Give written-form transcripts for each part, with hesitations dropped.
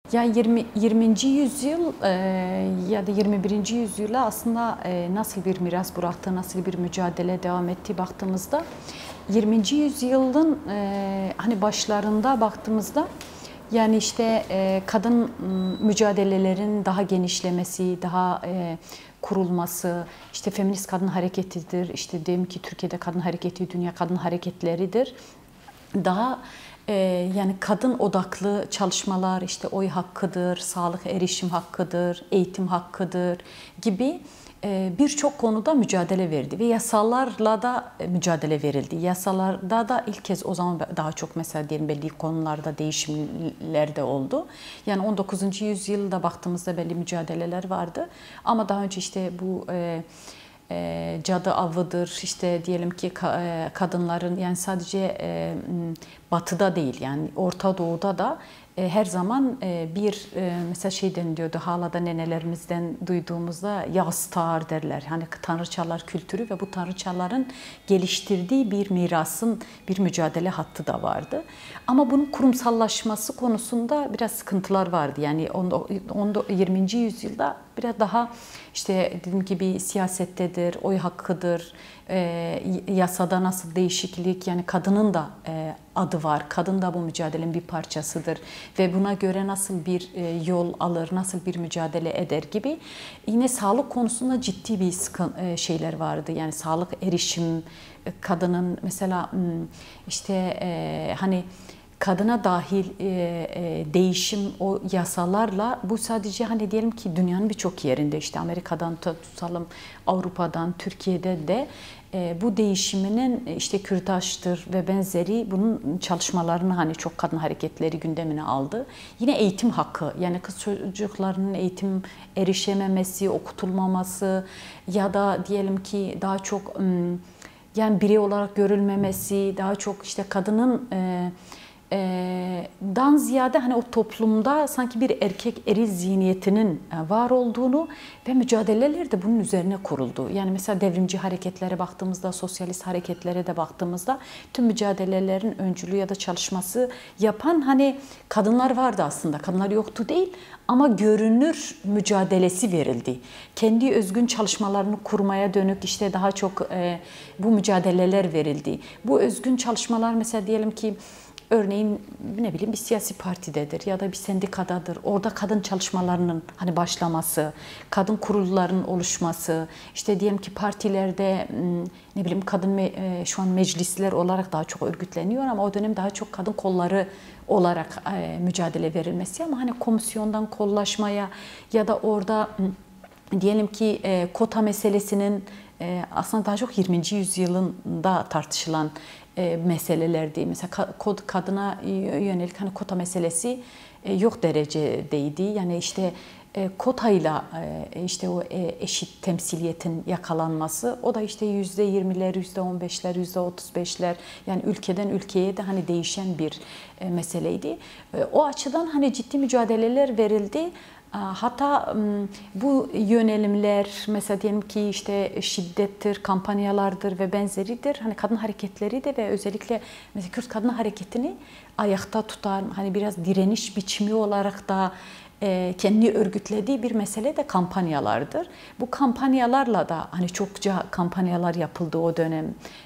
Ya 20. yüzyıl ya da 21. yüzyıla aslında nasıl bir miras bıraktı, nasıl bir mücadele devam ettiği baktığımızda 20. yüzyılın hani başlarında baktığımızda yani işte kadın mücadelelerin daha genişlemesi, daha kurulması, işte feminist kadın hareketidir, işte diyelim ki Türkiye'de kadın hareketi, dünya kadın hareketleridir. Daha yani kadın odaklı çalışmalar, işte oy hakkıdır, sağlık erişim hakkıdır, eğitim hakkıdır gibi birçok konuda mücadele verdi ve yasalarla da mücadele verildi. Yasalarda da ilk kez o zaman daha çok mesela diyelim belli konularda değişimler de oldu. Yani 19. yüzyılda baktığımızda belli mücadeleler vardı ama daha önce işte bu cadı avıdır, işte diyelim ki kadınların yani sadece batıda değil yani Orta Doğu'da da her zaman bir mesela şey deniliyordu hala da nenelerimizden duyduğumuzda yastar derler. Hani tanrıçalar kültürü ve bu tanrıçaların geliştirdiği bir mirasın bir mücadele hattı da vardı. Ama bunun kurumsallaşması konusunda biraz sıkıntılar vardı. Yani 20. yüzyılda biraz daha işte dediğim gibi siyasettedir, oy hakkıdır, yasada nasıl değişiklik yani kadının da adı var. Kadın da bu mücadelenin bir parçasıdır ve buna göre nasıl bir yol alır, nasıl bir mücadele eder gibi. Yine sağlık konusunda ciddi bir şeyler vardı. Yani sağlık erişim, kadının mesela işte hani kadına dahil değişim o yasalarla bu sadece hani diyelim ki dünyanın birçok yerinde işte Amerika'dan tutalım Avrupa'dan Türkiye'de de bu değişiminin işte kürtajdır ve benzeri bunun çalışmalarını hani çok kadın hareketleri gündemine aldı. Yine eğitim hakkı yani kız çocuklarının eğitim erişememesi, okutulmaması ya da diyelim ki daha çok yani birey olarak görülmemesi, daha çok işte kadının dan ziyade hani o toplumda sanki bir erkek eril zihniyetinin var olduğunu ve mücadeleler de bunun üzerine kuruldu. Yani mesela devrimci hareketlere baktığımızda, sosyalist hareketlere de baktığımızda tüm mücadelelerin öncülüğü ya da çalışması yapan hani kadınlar vardı aslında. Kadınlar yoktu değil ama görünür mücadelesi verildi. Kendi özgün çalışmalarını kurmaya dönük işte daha çok bu mücadeleler verildi. Bu özgün çalışmalar mesela diyelim ki örneğin ne bileyim bir siyasi partidedir ya da bir sendikadadır. Orada kadın çalışmalarının hani başlaması, kadın kurullarının oluşması, işte diyelim ki partilerde ne bileyim kadın şu an meclisler olarak daha çok örgütleniyor ama o dönem daha çok kadın kolları olarak mücadele verilmesi ama hani komisyondan kollaşmaya ya da orada diyelim ki kota meselesinin aslında daha çok 20. yüzyılında tartışılan meselelerdi. Mesela kadına yönelik hani kota meselesi yok derecedeydi. Yani işte kotayla işte o eşit temsiliyetin yakalanması o da işte %20'ler, %15'ler, %35'ler yani ülkeden ülkeye de hani değişen bir meseleydi. O açıdan hani ciddi mücadeleler verildi. Hatta bu yönelimler mesela diyelim ki işte şiddettir, kampanyalardır ve benzeridir. Hani kadın hareketleri de ve özellikle mesela Kürt kadın hareketini ayakta tutan hani biraz direniş biçimi olarak da kendini örgütlediği bir mesele de kampanyalardır. Bu kampanyalarla da hani çokça kampanyalar yapıldı o dönem.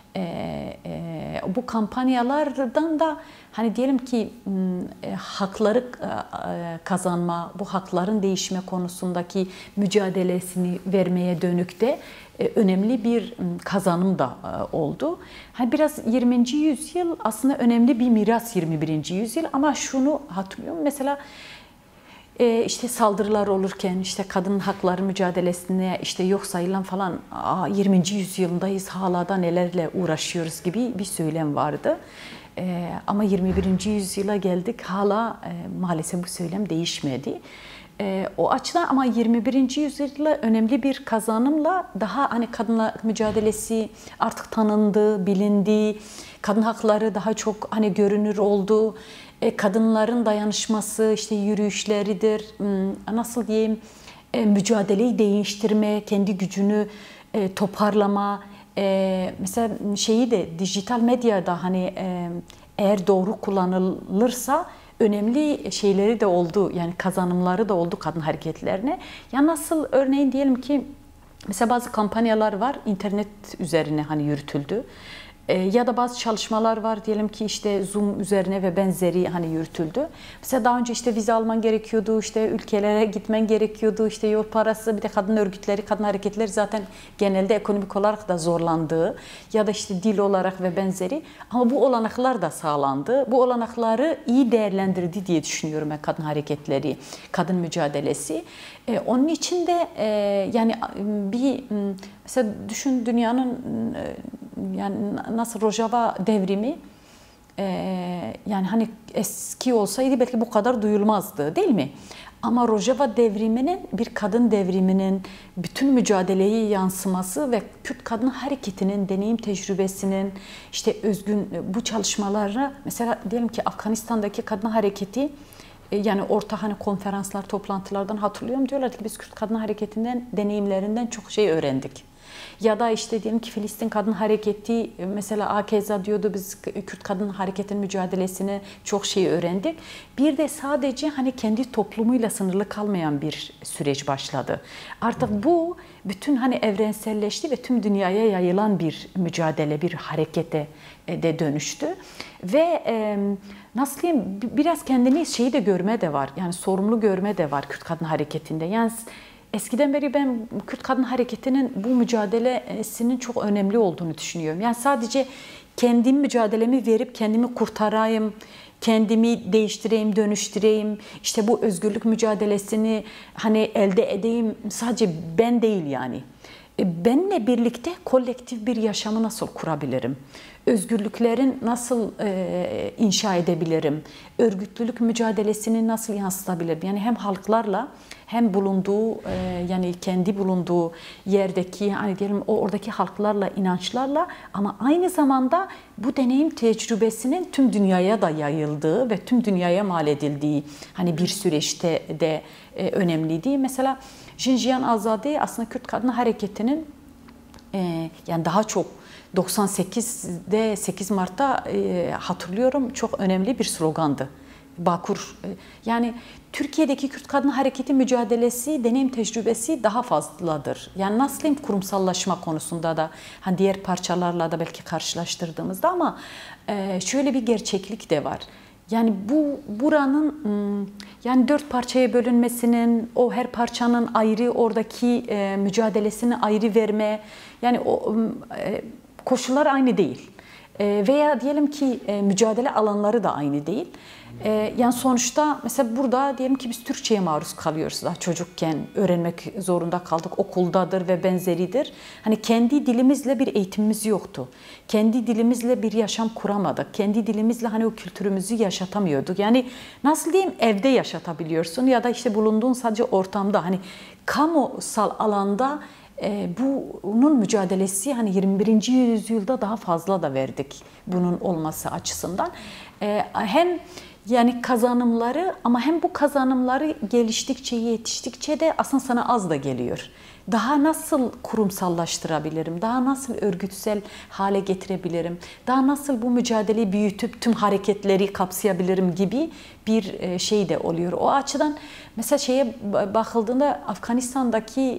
Bu kampanyalardan da hani diyelim ki hakları kazanma, bu hakların değişme konusundaki mücadelesini vermeye dönük de önemli bir kazanım da oldu. Hani biraz 20. yüzyıl aslında önemli bir miras 21. yüzyıl ama şunu hatırlıyorum mesela işte saldırılar olurken işte kadın hakları mücadelesine işte yok sayılan falan 20. yüzyıldayız hala da nelerle uğraşıyoruz gibi bir söylem vardı. Ama 21. yüzyıla geldik hala maalesef bu söylem değişmedi. O açıdan ama 21. yüzyılda önemli bir kazanımla daha hani kadınla mücadelesi artık tanındı, bilindi, kadın hakları daha çok hani görünür oldu. Kadınların dayanışması, işte yürüyüşleridir, nasıl diyeyim, mücadeleyi değiştirme, kendi gücünü toparlama, mesela şeyi de dijital medyada hani eğer doğru kullanılırsa önemli şeyleri de oldu. Yani kazanımları da oldu kadın hareketlerine. Ya nasıl örneğin diyelim ki mesela bazı kampanyalar var internet üzerine hani yürütüldü. Ya da bazı çalışmalar var diyelim ki işte Zoom üzerine ve benzeri hani yürütüldü. Mesela daha önce işte vize alman gerekiyordu, işte ülkelere gitmen gerekiyordu, işte yol parası, bir de kadın örgütleri, kadın hareketleri zaten genelde ekonomik olarak da zorlandığı ya da işte dil olarak ve benzeri. Ama bu olanaklar da sağlandı. Bu olanakları iyi değerlendirdi diye düşünüyorum ben kadın hareketleri, kadın mücadelesi. Onun için de yani bir mesela düşün dünyanın yani nasıl Rojava devrimi yani hani eski olsaydı belki bu kadar duyulmazdı değil mi? Ama Rojava devriminin bir kadın devriminin bütün mücadeleyi yansıması ve Kürt kadın hareketinin deneyim tecrübesinin işte özgün bu çalışmalara mesela diyelim ki Afganistan'daki kadın hareketi yani orta hani konferanslar, toplantılardan hatırlıyorum diyorlar ki biz Kürt kadın hareketinden, deneyimlerinden çok şey öğrendik. Ya da işte diyelim ki Filistin kadın hareketi mesela Akeza diyordu biz Kürt kadın hareketinin mücadelesini çok şey öğrendik. Bir de sadece hani kendi toplumuyla sınırlı kalmayan bir süreç başladı. Artık bu bütün hani evrenselleşti ve tüm dünyaya yayılan bir mücadele, bir harekete de dönüştü. Ve nasıl diyeyim biraz kendini şeyi de görme de var. Yani sorumlu görme de var Kürt kadın hareketinde. Yani eskiden beri ben Kürt kadın hareketinin bu mücadelesinin çok önemli olduğunu düşünüyorum. Yani sadece kendim mücadelemi verip kendimi kurtarayım, kendimi değiştireyim, dönüştüreyim, işte bu özgürlük mücadelesini hani elde edeyim sadece ben değil yani. Benle birlikte kolektif bir yaşamı nasıl kurabilirim? Özgürlüklerin nasıl inşa edebilirim? Örgütlülük mücadelesini nasıl yansıtabilirim? Yani hem halklarla hem bulunduğu yani kendi bulunduğu yerdeki hani diyelim oradaki halklarla, inançlarla ama aynı zamanda bu deneyim tecrübesinin tüm dünyaya da yayıldığı ve tüm dünyaya mal edildiği hani bir süreçte de önemliydi. Mesela Jinjiyan Azadi aslında Kürt kadın hareketinin yani daha çok 98'de 8 Mart'ta hatırlıyorum çok önemli bir slogandı. Bakur yani Türkiye'deki Kürt kadın hareketi mücadelesi, deneyim tecrübesi daha fazladır. Yani nasıl diyeyim kurumsallaşma konusunda da hani diğer parçalarla da belki karşılaştırdığımızda ama şöyle bir gerçeklik de var. Yani buranın yani 4 parçaya bölünmesinin, o her parçanın ayrı oradaki mücadelesini ayrı verme, yani o koşullar aynı değil. Veya diyelim ki mücadele alanları da aynı değil. Yani sonuçta mesela burada diyelim ki biz Türkçe'ye maruz kalıyoruz. Daha çocukken öğrenmek zorunda kaldık. Okuldadır ve benzeridir. Hani kendi dilimizle bir eğitimimiz yoktu. Kendi dilimizle bir yaşam kuramadık. Kendi dilimizle hani o kültürümüzü yaşatamıyorduk. Yani nasıl diyeyim evde yaşatabiliyorsun ya da işte bulunduğun sadece ortamda hani kamusal alanda bunun mücadelesi hani 21. yüzyılda daha fazla da verdik bunun olması açısından. Hem yani kazanımları ama hem bu kazanımları geliştikçe, yetiştikçe de aslında sana az da geliyor. Daha nasıl kurumsallaştırabilirim? Daha nasıl örgütsel hale getirebilirim? Daha nasıl bu mücadeleyi büyütüp tüm hareketleri kapsayabilirim gibi bir şey de oluyor. O açıdan mesela şeye bakıldığında Afganistan'daki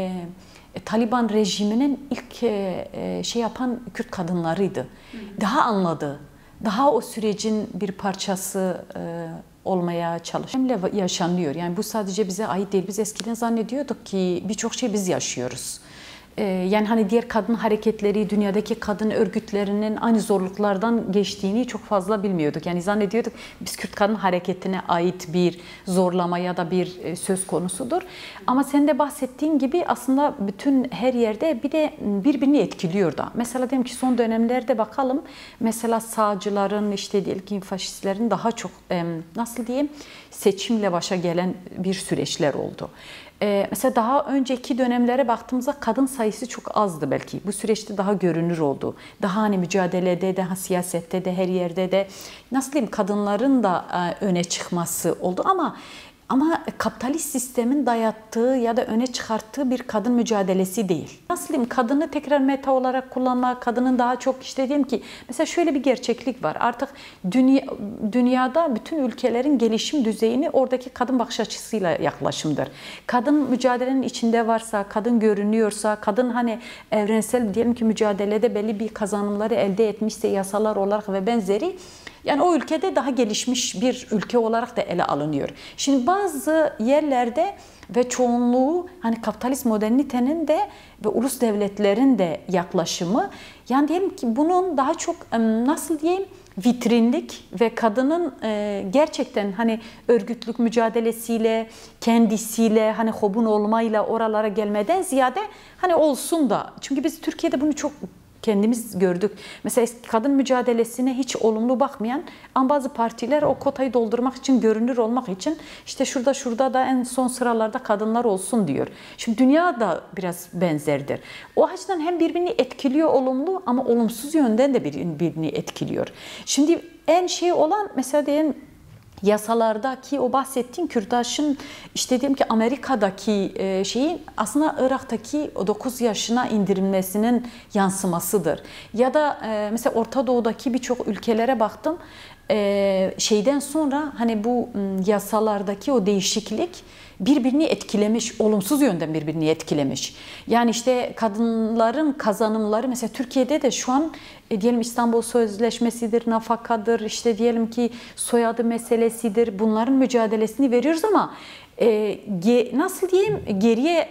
Taliban rejiminin ilk şey yapan Kürt kadınlarıydı. Daha anladı. Daha o sürecin bir parçası olmaya çalışıyor. Yaşanıyor. Yani bu sadece bize ait değil. Biz eskiden zannediyorduk ki birçok şey biz yaşıyoruz. Yani hani diğer kadın hareketleri, dünyadaki kadın örgütlerinin aynı zorluklardan geçtiğini çok fazla bilmiyorduk. Yani zannediyorduk biz Kürt kadın hareketine ait bir zorlama ya da bir söz konusudur. Ama sen de bahsettiğin gibi aslında bütün her yerde bir de birbirini etkiliyor da. Mesela diyelim ki son dönemlerde bakalım. Mesela sağcıların işte diyelim ki faşistlerin daha çok nasıl diyeyim seçimle başa gelen bir süreçler oldu. Mesela daha önceki dönemlere baktığımızda kadın sayısı çok azdı belki. Bu süreçte daha görünür oldu. Daha hani mücadelede de, siyasette de, her yerde de nasıl diyeyim kadınların da öne çıkması oldu ama kapitalist sistemin dayattığı ya da öne çıkarttığı bir kadın mücadelesi değil. nasıl diyeyim, kadını tekrar meta olarak kullanma, kadının daha çok işte diyelim ki mesela şöyle bir gerçeklik var. Artık dünyada bütün ülkelerin gelişim düzeyini oradaki kadın bakış açısıyla yaklaşımdır. Kadın mücadelenin içinde varsa, kadın görünüyorsa, kadın hani evrensel diyelim ki mücadelede belli bir kazanımları elde etmişse yasalar olarak ve benzeri, yani o ülkede daha gelişmiş bir ülke olarak da ele alınıyor. Şimdi bazı yerlerde ve çoğunluğu hani kapitalist modernitenin de ve ulus devletlerin de yaklaşımı, yani diyelim ki bunun daha çok nasıl diyeyim, vitrinlik ve kadının gerçekten hani örgütlük mücadelesiyle, kendisiyle, hani hobun olmayla oralara gelmeden ziyade hani olsun da. Çünkü biz Türkiye'de bunu çok kendimiz gördük. Mesela kadın mücadelesine hiç olumlu bakmayan ama bazı partiler o kotayı doldurmak için, görünür olmak için işte şurada da en son sıralarda kadınlar olsun diyor. Şimdi dünya da biraz benzerdir. O açıdan hem birbirini etkiliyor olumlu ama olumsuz yönden de birbirini etkiliyor. Şimdi en şey olan mesela diyelim yasalardaki o bahsettiğim kürtajın işte diyelim ki Amerika'daki şeyin aslında Irak'taki 9 yaşına indirilmesinin yansımasıdır. Ya da mesela Orta Doğu'daki birçok ülkelere baktım. Şeyden sonra hani bu yasalardaki o değişiklik birbirini etkilemiş, olumsuz yönden birbirini etkilemiş. Yani işte kadınların kazanımları mesela Türkiye'de de şu an diyelim İstanbul Sözleşmesi'dir, nafakadır, işte diyelim ki soyadı meselesidir. Bunların mücadelesini veriyoruz ama nasıl diyeyim, geriye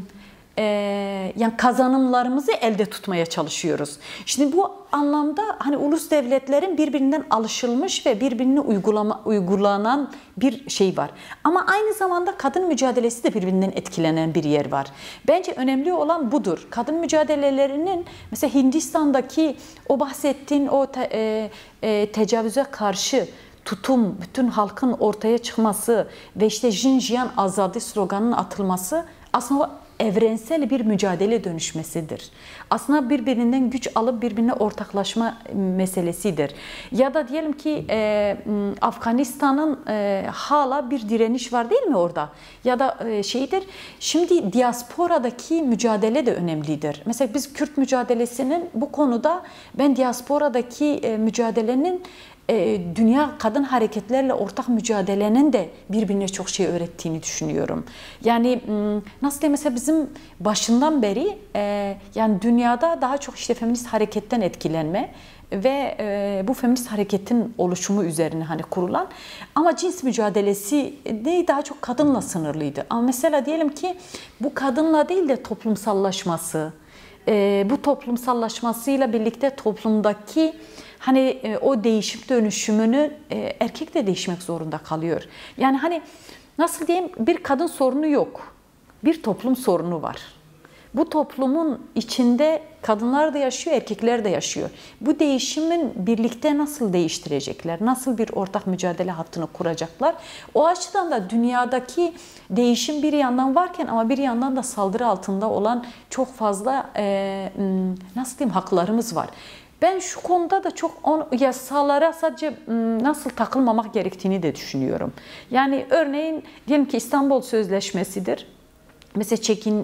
yani kazanımlarımızı elde tutmaya çalışıyoruz. Şimdi bu anlamda hani ulus devletlerin birbirinden alışılmış ve birbirine uygulanan bir şey var. Ama aynı zamanda kadın mücadelesi de birbirinden etkilenen bir yer var. Bence önemli olan budur. Kadın mücadelelerinin mesela Hindistan'daki o bahsettiğin o tecavüze karşı tutum, bütün halkın ortaya çıkması ve işte Jinjiyan Azadi sloganının atılması aslında o evrensel bir mücadele dönüşmesidir. Aslında birbirinden güç alıp birbirine ortaklaşma meselesidir. Ya da diyelim ki Afganistan'ın hala bir direniş var değil mi orada? Ya da şeydir. Şimdi diasporadaki mücadele de önemlidir. Mesela biz Kürt mücadelesinin bu konuda ben diasporadaki mücadelenin dünya kadın hareketlerle ortak mücadelenin de birbirine çok şey öğrettiğini düşünüyorum. Yani nasıl diyeyim, mesela bizim başından beri yani dünyada daha çok işte feminist hareketten etkilenme ve bu feminist hareketin oluşumu üzerine hani kurulan, ama cins mücadelesi de daha çok kadınla sınırlıydı. Ama mesela diyelim ki bu kadınla değil de toplumsallaşması, bu toplumsallaşmasıyla birlikte toplumdaki hani o değişim dönüşümünü erkek de değişmek zorunda kalıyor. Yani hani nasıl diyeyim, bir kadın sorunu yok. Bir toplum sorunu var. Bu toplumun içinde kadınlar da yaşıyor, erkekler de yaşıyor. Bu değişimin birlikte nasıl değiştirecekler? Nasıl bir ortak mücadele hattını kuracaklar? O açıdan da dünyadaki değişim bir yandan varken ama bir yandan da saldırı altında olan çok fazla nasıl diyeyim haklarımız var. Ben şu konuda da çok yasalara sadece nasıl takılmamak gerektiğini de düşünüyorum. Yani örneğin diyelim ki İstanbul Sözleşmesi'dir. Mesela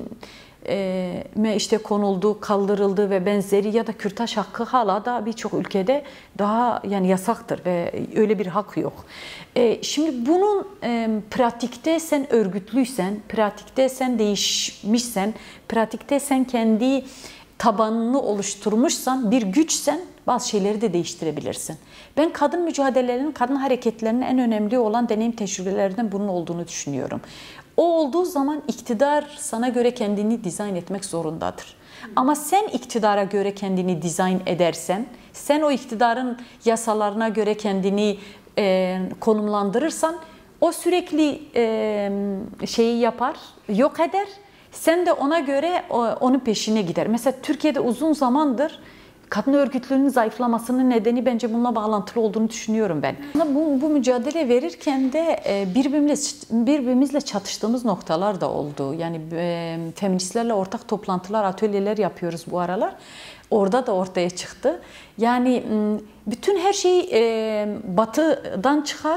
çekinme işte konuldu, kaldırıldı ve benzeri, ya da kürtaj hakkı hala da birçok ülkede daha yani yasaktır ve öyle bir hak yok. Şimdi bunun pratikte sen örgütlüysen, pratikte sen değişmişsen, pratikte sen kendi tabanını oluşturmuşsan, bir güçsen bazı şeyleri de değiştirebilirsin. Ben kadın mücadelelerinin, kadın hareketlerinin en önemli olan deneyim tecrübelerinden bunun olduğunu düşünüyorum. O olduğu zaman iktidar sana göre kendini dizayn etmek zorundadır. Ama sen iktidara göre kendini dizayn edersen, sen o iktidarın yasalarına göre kendini konumlandırırsan, o sürekli şeyi yapar, yok eder. Sen de ona göre onun peşine gider. Mesela Türkiye'de uzun zamandır kadın örgütlüğünün zayıflamasının nedeni bence bununla bağlantılı olduğunu düşünüyorum ben. Bu mücadele verirken de birbirimizle çatıştığımız noktalar da oldu. Yani feministlerle ortak toplantılar, atölyeler yapıyoruz bu aralar. Orada da ortaya çıktı. Yani bütün her şey batıdan çıkar.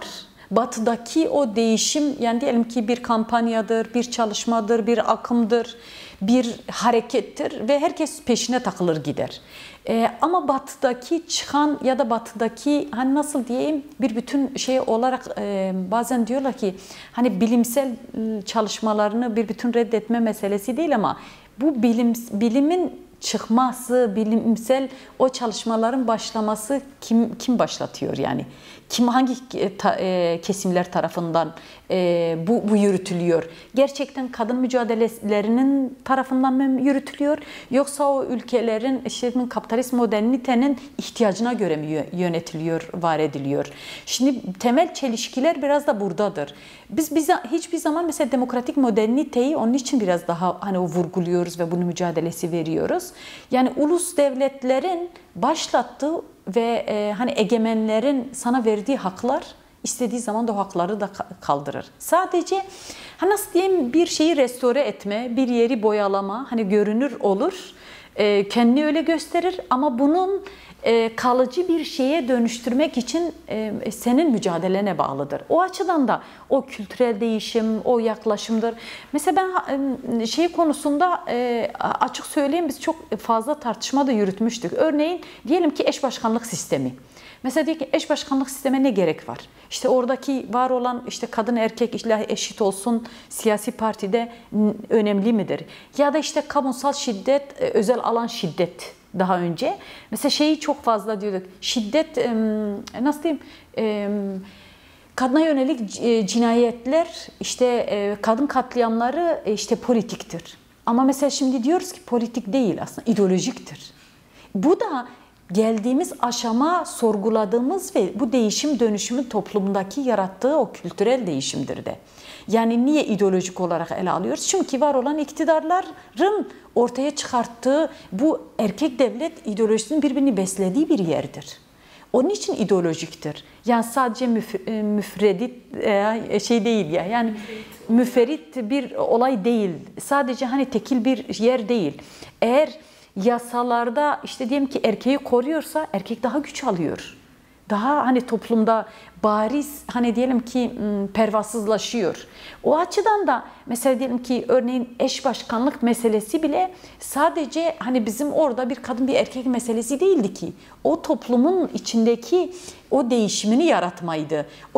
Batıdaki o değişim, yani diyelim ki bir kampanyadır, bir çalışmadır, bir akımdır, bir harekettir ve herkes peşine takılır gider. Ama batıdaki çıkan ya da batıdaki hani nasıl diyeyim bir bütün şey olarak bazen diyorlar ki hani bilimsel çalışmalarını bir bütün reddetme meselesi değil ama bu bilimin çıkması, bilimsel o çalışmaların başlaması kim başlatıyor yani? Hangi kesimler tarafından bu yürütülüyor? Gerçekten kadın mücadelelerinin tarafından mı yürütülüyor? Yoksa o ülkelerin işte kapitalist modernitenin ihtiyacına göre mi yönetiliyor, var ediliyor? Şimdi temel çelişkiler biraz da buradadır. Biz hiçbir zaman mesela demokratik moderniteyi onun için biraz daha hani vurguluyoruz ve bunun mücadelesi veriyoruz. Yani ulus devletlerin başlattığı ve hani egemenlerin sana verdiği haklar istediği zaman da o hakları da kaldırır. Sadece hani nasıl diyeyim bir şeyi restore etme, bir yeri boyalama hani görünür olur. Kendini öyle gösterir ama bunun kalıcı bir şeye dönüştürmek için senin mücadelene bağlıdır. O açıdan da o kültürel değişim, o yaklaşımdır. Mesela ben şey konusunda açık söyleyeyim biz çok fazla tartışma da yürütmüştük. Örneğin diyelim ki eş başkanlık sistemi. Mesela diyor ki eş başkanlık sisteme ne gerek var? İşte oradaki var olan işte kadın erkek illa eşit olsun siyasi partide önemli midir? Ya da işte kamusal şiddet, özel alan şiddet daha önce. Mesela şeyi çok fazla diyorduk. Şiddet nasıl diyeyim? Kadına yönelik cinayetler işte kadın katliamları işte politiktir. Ama mesela şimdi diyoruz ki politik değil aslında ideolojiktir. Bu da geldiğimiz aşama sorguladığımız ve bu değişim dönüşümün toplumdaki yarattığı o kültürel değişimdir de. Yani niye ideolojik olarak ele alıyoruz? Çünkü var olan iktidarların ortaya çıkarttığı bu erkek devlet ideolojisinin birbirini beslediği bir yerdir. Onun için ideolojiktir. Yani sadece müfredit şey değil ya. Yani müferit bir olay değil. Sadece hani tekil bir yer değil. Eğer yasalarda işte diyelim ki erkeği koruyorsa erkek daha güç alıyor. Daha hani toplumda bariz hani diyelim ki pervasızlaşıyor. O açıdan da mesela diyelim ki örneğin eş başkanlık meselesi bile sadece hani bizim orada bir kadın bir erkek meselesi değildi ki. O toplumun içindeki o değişimini yaratmaydı. O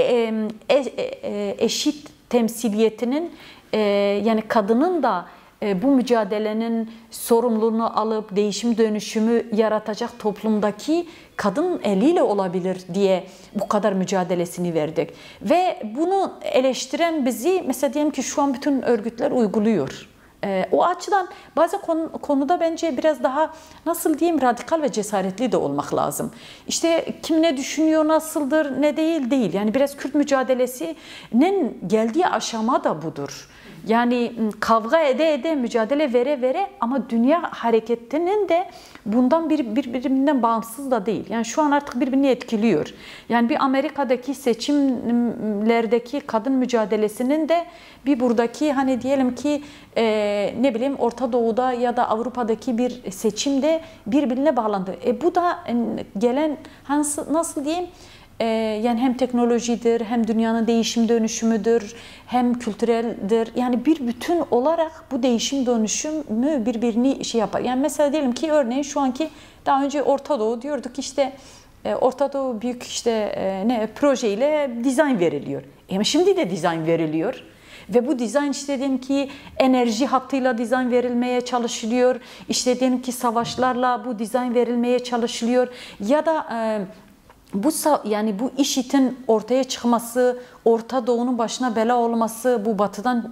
eşit temsiliyetinin yani kadının da bu mücadelenin sorumluluğunu alıp değişim dönüşümü yaratacak toplumdaki kadın eliyle olabilir diye bu kadar mücadelesini verdik. Ve bunu eleştiren bizi mesela diyelim ki şu an bütün örgütler uyguluyor. O açıdan bazen konuda bence biraz daha nasıl diyeyim radikal ve cesaretli de olmak lazım. İşte kim ne düşünüyor, nasıldır, ne değil. Yani biraz Kürt mücadelesinin geldiği aşama da budur. Yani kavga ede mücadele vere ama dünya hareketinin de bundan birbirinden bağımsız da değil. Yani şu an artık birbirini etkiliyor. Yani bir Amerika'daki seçimlerdeki kadın mücadelesinin de bir buradaki hani diyelim ki ne bileyim Orta Doğu'da ya da Avrupa'daki bir seçimde birbirine bağlandı. Bu da gelen nasıl diyeyim? Yani hem teknolojidir, hem dünyanın değişim dönüşümüdür, hem kültüreldir. Yani bir bütün olarak bu değişim dönüşümü birbirini şey yapar. Yani mesela diyelim ki örneğin şu anki daha önce Orta Doğu diyorduk işte Orta Doğu büyük işte projeyle dizayn veriliyor. Ama şimdi de dizayn veriliyor. Ve bu dizayn işte diyelim ki enerji hattıyla dizayn verilmeye çalışılıyor. İşte diyelim ki savaşlarla bu dizayn verilmeye çalışılıyor. Ya da yani bu IŞİD'in ortaya çıkması, Orta Doğu'nun başına bela olması, bu batıdan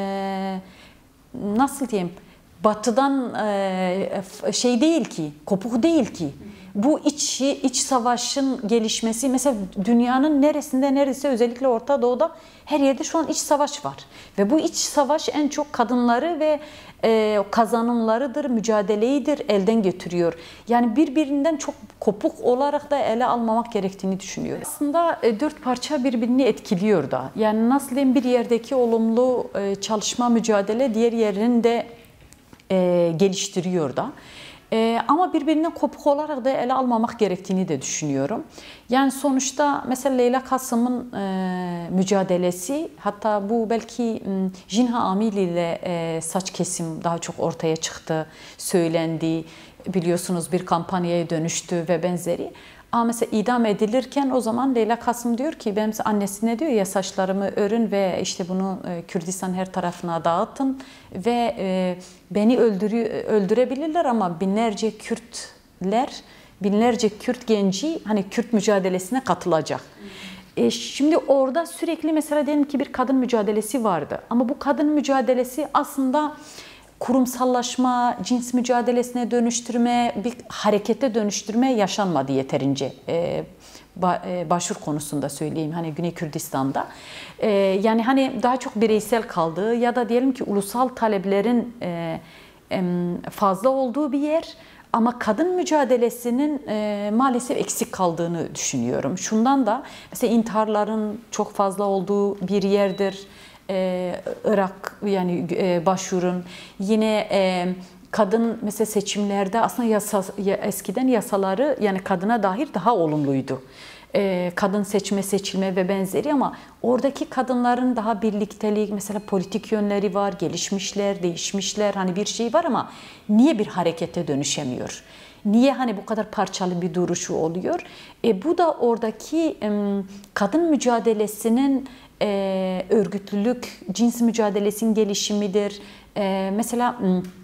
nasıl diyeyim? Batıdan şey değil ki, kopuk değil ki. Bu iç savaşın gelişmesi mesela dünyanın neredeyse özellikle Orta Doğu'da her yerde şu an iç savaş var. Ve bu iç savaş en çok kadınları ve kazanımlarıdır, mücadeleyidir, elden götürüyor. Yani birbirinden çok kopuk olarak da ele almamak gerektiğini düşünüyorum. Aslında dört parça birbirini etkiliyor da. Yani nasıl diyeyim bir yerdeki olumlu çalışma, mücadele diğer yerini de geliştiriyor da. Ama birbirinden kopuk olarak da ele almamak gerektiğini de düşünüyorum. Yani sonuçta mesela Leyla Kasım'ın mücadelesi, hatta bu belki Jinha Amili ile saç kesim daha çok ortaya çıktı, söylendi. Biliyorsunuz bir kampanyaya dönüştü ve benzeri. Ama mesela idam edilirken o zaman Leyla Kasım diyor ki, benim annesine diyor ya, saçlarımı örün ve işte bunu Kürdistan her tarafına dağıtın ve beni öldürebilirler ama binlerce Kürtler, binlerce Kürt genci hani Kürt mücadelesine katılacak. Şimdi orada sürekli mesela diyelim ki bir kadın mücadelesi vardı ama bu kadın mücadelesi aslında kurumsallaşma, cins mücadelesine dönüştürme, bir harekete dönüştürme yaşanmadı yeterince. Başvur konusunda söyleyeyim, hani Güney Kürdistan'da. Yani hani daha çok bireysel kaldığı ya da diyelim ki ulusal taleplerin fazla olduğu bir yer. Ama kadın mücadelesinin maalesef eksik kaldığını düşünüyorum. Şundan da mesela intiharların çok fazla olduğu bir yerdir. Irak, yani başvurun. Yine kadın mesela seçimlerde aslında eskiden yasaları yani kadına dair daha olumluydu. Kadın seçilme ve benzeri, ama oradaki kadınların daha birliktelik, mesela politik yönleri var, gelişmişler, değişmişler, hani bir şey var ama niye bir harekete dönüşemiyor? Niye hani bu kadar parçalı bir duruşu oluyor? Bu da oradaki kadın mücadelesinin örgütlülük, cins mücadelesinin gelişimidir. Mesela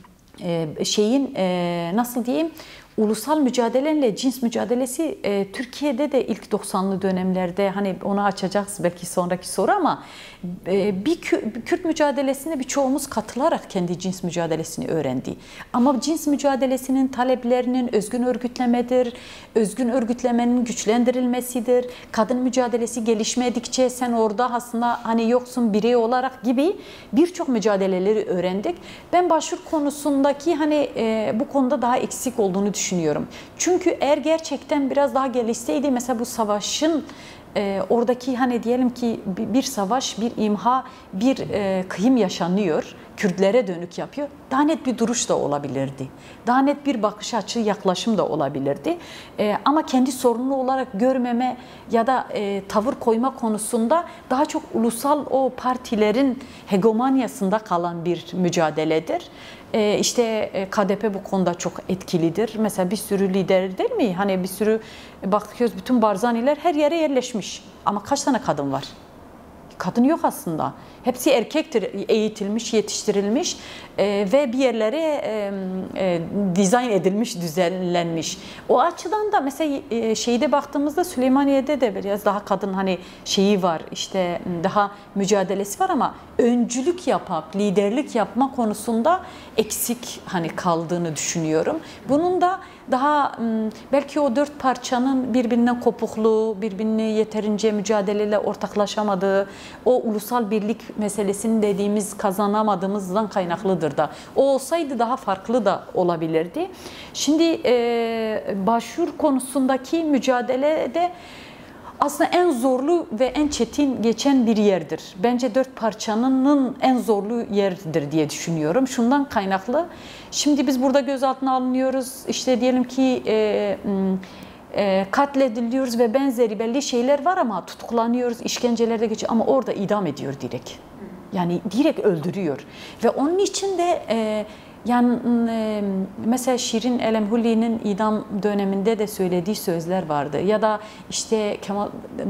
nasıl diyeyim, ulusal mücadeleyle cins mücadelesi Türkiye'de de ilk 90'lı dönemlerde, hani onu açacağız belki sonraki soru, ama bir Kürt mücadelesine birçoğumuz katılarak kendi cins mücadelesini öğrendi. Ama cins mücadelesinin taleplerinin özgün örgütlemedir, özgün örgütlemenin güçlendirilmesidir. Kadın mücadelesi gelişmedikçe sen orada aslında hani yoksun birey olarak gibi birçok mücadeleleri öğrendik. Ben başvur konusundaki hani bu konuda daha eksik olduğunu düşünüyorum. Çünkü eğer gerçekten biraz daha gelişseydi, mesela bu savaşın oradaki hani diyelim ki bir savaş, bir imha, bir kıyım yaşanıyor, Kürtlere dönük yapıyor. Daha net bir duruş da olabilirdi. Daha net bir bakış açı, yaklaşım da olabilirdi. Ama kendi sorunlu olarak görmeme ya da tavır koyma konusunda daha çok ulusal o partilerin hegemonyasında kalan bir mücadeledir. İşte KDP bu konuda çok etkilidir. Mesela bir sürü lider değil mi? Hani bir sürü bakıyoruz, bütün Barzaniler her yere yerleşmiş. Ama kaç tane kadın var? Kadın yok aslında. Hepsi erkektir, eğitilmiş, yetiştirilmiş ve bir yerlere dizayn edilmiş, düzenlenmiş. O açıdan da mesela şeyde baktığımızda Süleymaniye'de de biraz daha kadın hani şeyi var, işte daha mücadelesi var ama öncülük yapıp liderlik yapma konusunda eksik hani kaldığını düşünüyorum. Bunun da daha belki o dört parçanın birbirinden kopukluğu, birbirini yeterince mücadeleyle ortaklaşamadığı, o ulusal birlik meselesini dediğimiz kazanamadığımızdan kaynaklıdır da. O olsaydı daha farklı da olabilirdi. Şimdi başvur konusundaki mücadelede aslında en zorlu ve en çetin geçen bir yerdir. Bence dört parçanın en zorlu yerdir diye düşünüyorum. Şundan kaynaklı. Şimdi biz burada gözaltına alınıyoruz. İşte diyelim ki katlediliyoruz ve benzeri belli şeyler var ama tutuklanıyoruz, işkencelerde geçiyor ama orada idam ediyor direkt. Yani direkt öldürüyor. Ve onun için de yani mesela Şirin Elemhuli'nin idam döneminde de söylediği sözler vardı. Ya da işte Kemal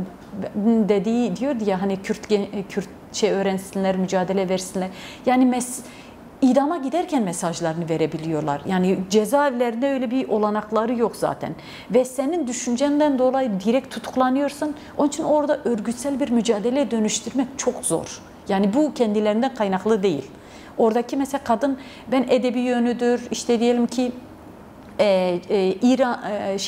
dediği diyordu ya, hani Kürtçe öğrensinler, mücadele versinler. Yani idama giderken mesajlarını verebiliyorlar. Yani cezaevlerinde öyle bir olanakları yok zaten. Ve senin düşüncenden dolayı direkt tutuklanıyorsun. Onun için orada örgütsel bir mücadeleye dönüştürmek çok zor. Yani bu kendilerinden kaynaklı değil. Oradaki mesela kadın, ben edebi yönüdür, işte diyelim ki İran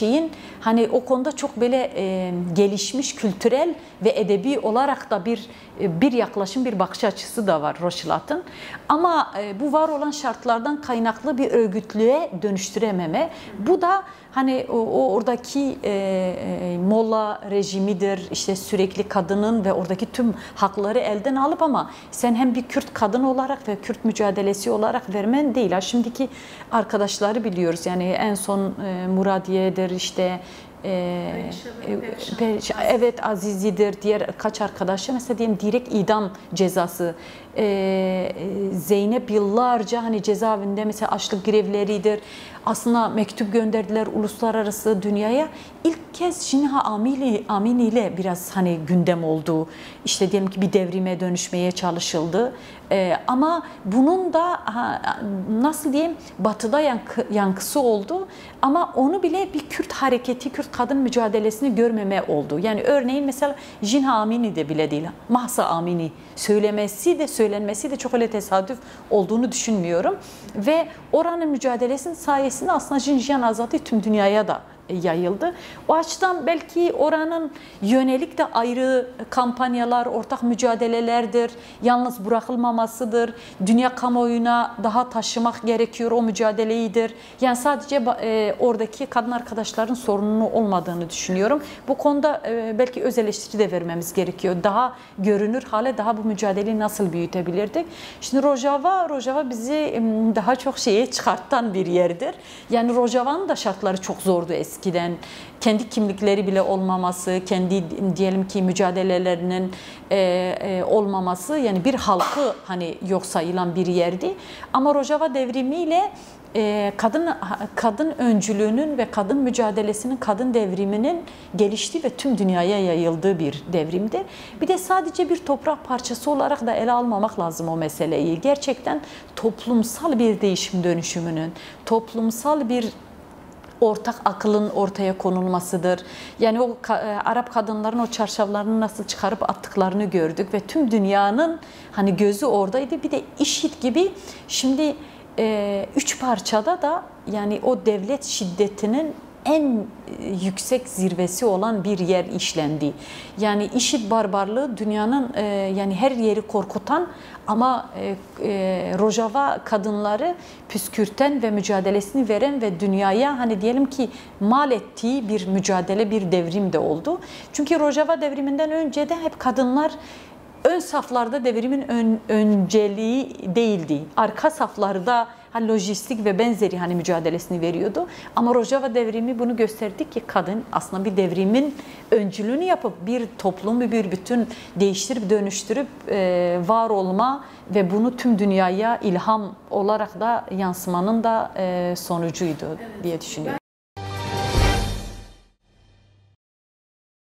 hani o konuda çok böyle gelişmiş kültürel ve edebi olarak da bir bir yaklaşım, bir bakış açısı da var Rochelot'un. Ama bu var olan şartlardan kaynaklı bir örgütlüğe dönüştürememe. Bu da hani oradaki molla rejimidir, işte sürekli kadının ve oradaki tüm hakları elden alıp ama sen hem bir Kürt kadın olarak ve Kürt mücadelesi olarak vermen değil. Şimdiki arkadaşları biliyoruz yani en son Muradiye'dir işte evet Azizi'dir, diğer kaç arkadaşı mesela diyelim direkt idam cezası. Zeynep yıllarca hani cezaevinde mesela açlık grevleridir. Aslında mektup gönderdiler uluslararası dünyaya. İlk kez Jinha Amini ile biraz hani gündem oldu. İşte diyelim ki bir devrime dönüşmeye çalışıldı. Ama bunun da nasıl diyeyim batıda yankısı oldu. Ama onu bile bir Kürt hareketi, Kürt kadın mücadelesini görmeme oldu. Yani örneğin mesela Jinha Amini de bile değil. Mahsa Amini söylenmesi de çok öyle tesadüf olduğunu düşünmüyorum. Ve oranın mücadelesinin sayesinde aslında Jinjiyan Azadi tüm dünyaya da yayıldı. O açıdan belki oranın yönelik de ayrı kampanyalar, ortak mücadelelerdir, yalnız bırakılmamasıdır, dünya kamuoyuna daha taşımak gerekiyor o mücadeleyidir. Yani sadece oradaki kadın arkadaşların sorununu olmadığını düşünüyorum. Bu konuda belki öz eleştiri de vermemiz gerekiyor. Daha görünür hale daha bu mücadeleyi nasıl büyütebilirdik? Şimdi Rojava bizi daha çok şeye çıkartan bir yerdir. Yani Rojava'nın da şartları çok zordu eskiden. Kendi kimlikleri bile olmaması, kendi diyelim ki mücadelelerinin olmaması yani bir halkı hani yok sayılan bir yerdi. Ama Rojava devrimiyle kadın öncülüğünün ve kadın mücadelesinin, kadın devriminin geliştiği ve tüm dünyaya yayıldığı bir devrimdir. Bir de sadece bir toprak parçası olarak da ele almamak lazım o meseleyi. Gerçekten toplumsal bir değişim dönüşümünün, toplumsal bir ortak akılın ortaya konulmasıdır. Yani o Arap kadınların o çarşaflarını nasıl çıkarıp attıklarını gördük ve tüm dünyanın hani gözü oradaydı. Bir de IŞİD gibi şimdi üç parçada da yani o devlet şiddetinin en yüksek zirvesi olan bir yer işlendi. Yani IŞİD barbarlığı dünyanın yani her yeri korkutan ama Rojava kadınları püskürten ve mücadelesini veren ve dünyaya hani diyelim ki mal ettiği bir mücadele, bir devrim de oldu. Çünkü Rojava devriminden önce de hep kadınlar ön saflarda devrimin önceliği değildi. Arka saflarda hani lojistik ve benzeri hani mücadelesini veriyordu. Ama Rojava devrimi bunu gösterdi ki kadın aslında bir devrimin öncülüğünü yapıp bir toplumu bir bütün değiştirip dönüştürüp var olma ve bunu tüm dünyaya ilham olarak da yansımanın da sonucuydu diye düşünüyorum.